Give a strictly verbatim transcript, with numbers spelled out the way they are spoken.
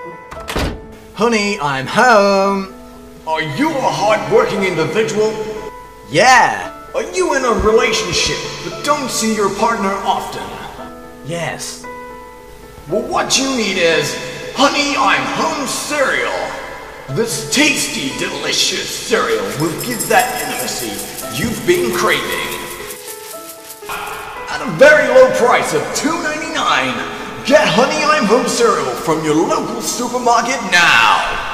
Honey, I'm home. Are you a hard-working individual? Yeah. Are you in a relationship but don't see your partner often? Yes. Well, what you need is Honey, I'm Home cereal. This tasty, delicious cereal will give that intimacy you've been craving. At a very low price of two ninety-nine, get Honey, I'm Home cereal from your local supermarket now.